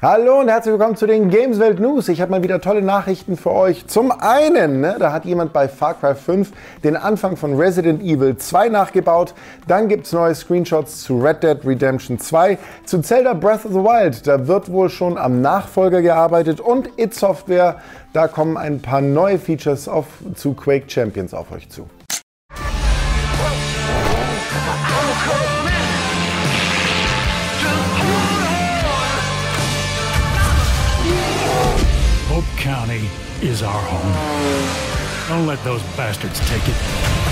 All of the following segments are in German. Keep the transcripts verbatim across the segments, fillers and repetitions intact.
Hallo und herzlich willkommen zu den Gameswelt News. Ich habe mal wieder tolle Nachrichten für euch. Zum einen, ne, da hat jemand bei Far Cry fünf den Anfang von Resident Evil zwei nachgebaut. Dann gibt es neue Screenshots zu Red Dead Redemption zwei, zu Zelda Breath of the Wild. Da wird wohl schon am Nachfolger gearbeitet. Und id Software, da kommen ein paar neue Features auf, zu Quake Champions auf euch zu. Hope County is our home. Don't let those bastards take it.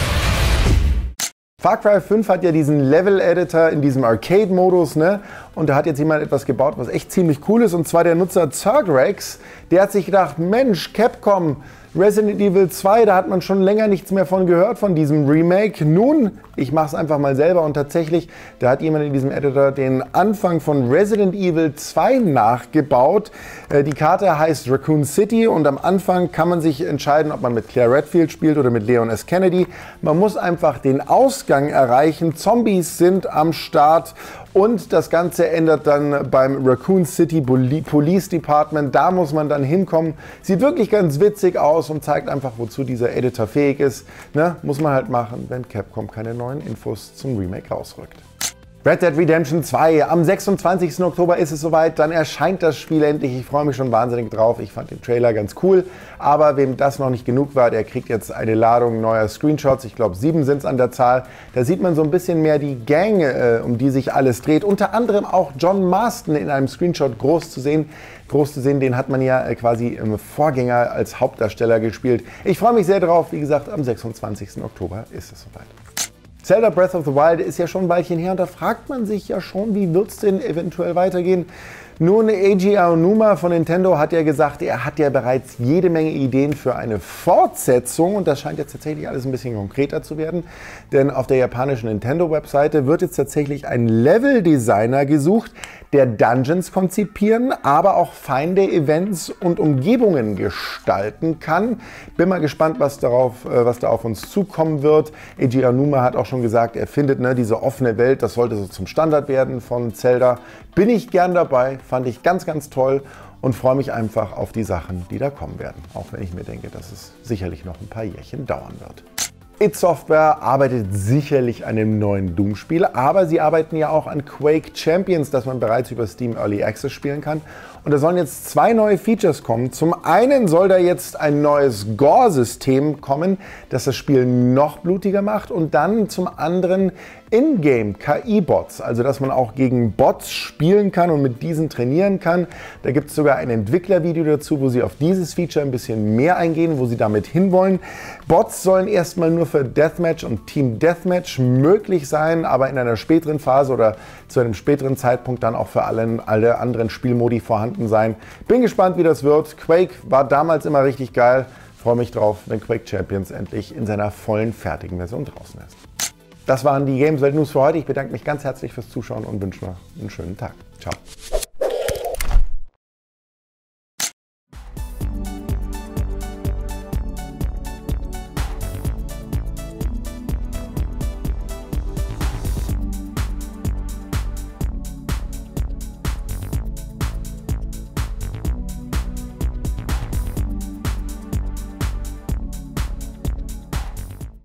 Far Cry fünf hat ja diesen Level-Editor in diesem Arcade-Modus, ne? Und da hat jetzt jemand etwas gebaut, was echt ziemlich cool ist. Und zwar der Nutzer Zergrex. Der hat sich gedacht, Mensch, Capcom, Resident Evil zwei, da hat man schon länger nichts mehr von gehört, von diesem Remake. Nun, ich mache es einfach mal selber und tatsächlich, da hat jemand in diesem Editor den Anfang von Resident Evil zwei nachgebaut. Äh, die Karte heißt Raccoon City und am Anfang kann man sich entscheiden, ob man mit Claire Redfield spielt oder mit Leon S. Kennedy. Man muss einfach den Ausgang erreichen. Zombies sind am Start. Und das Ganze ändert dann beim Raccoon City Police Department. Da muss man dann hinkommen. Sieht wirklich ganz witzig aus und zeigt einfach, wozu dieser Editor fähig ist. Ne? Muss man halt machen, wenn Capcom keine neuen Infos zum Remake rausrückt. Red Dead Redemption zwei. Am sechsundzwanzigsten Oktober ist es soweit, dann erscheint das Spiel endlich. Ich freue mich schon wahnsinnig drauf. Ich fand den Trailer ganz cool, aber wem das noch nicht genug war, der kriegt jetzt eine Ladung neuer Screenshots. Ich glaube, sieben sind es an der Zahl. Da sieht man so ein bisschen mehr die Gang, äh, um die sich alles dreht. Unter anderem auch John Marston in einem Screenshot groß zu sehen. Groß zu sehen, den hat man ja äh, quasi im Vorgänger als Hauptdarsteller gespielt. Ich freue mich sehr drauf. Wie gesagt, am sechsundzwanzigsten Oktober ist es soweit. Zelda Breath of the Wild ist ja schon ein Weilchen her und da fragt man sich ja schon, wie wird es denn eventuell weitergehen? Nun, Eiji Aonuma von Nintendo hat ja gesagt, er hat ja bereits jede Menge Ideen für eine Fortsetzung und das scheint jetzt tatsächlich alles ein bisschen konkreter zu werden, denn auf der japanischen Nintendo-Webseite wird jetzt tatsächlich ein Level-Designer gesucht, der Dungeons konzipieren, aber auch Feinde, Events und Umgebungen gestalten kann. Bin mal gespannt, was, darauf, was da auf uns zukommen wird. Eiji Aonuma hat auch schon gesagt, er findet, ne, diese offene Welt, das sollte so zum Standard werden von Zelda. Bin ich gern dabei, fand ich ganz, ganz toll und freue mich einfach auf die Sachen, die da kommen werden. Auch wenn ich mir denke, dass es sicherlich noch ein paar Jährchen dauern wird. id Software arbeitet sicherlich an einem neuen Doom-Spiel, aber sie arbeiten ja auch an Quake Champions, das man bereits über Steam Early Access spielen kann. Und da sollen jetzt zwei neue Features kommen. Zum einen soll da jetzt ein neues Gore-System kommen, das das Spiel noch blutiger macht. Und dann zum anderen In-Game K I-Bots, also dass man auch gegen Bots spielen kann und mit diesen trainieren kann. Da gibt es sogar ein Entwicklervideo dazu, wo sie auf dieses Feature ein bisschen mehr eingehen, wo sie damit hinwollen. Bots sollen erstmal nur für Deathmatch und Team Deathmatch möglich sein, aber in einer späteren Phase oder zu einem späteren Zeitpunkt dann auch für alle, alle anderen Spielmodi vorhanden sein. Bin gespannt, wie das wird. Quake war damals immer richtig geil. Freue mich drauf, wenn Quake Champions endlich in seiner vollen, fertigen Version draußen ist. Das waren die Gameswelt News für heute. Ich bedanke mich ganz herzlich fürs Zuschauen und wünsche noch einen schönen Tag. Ciao.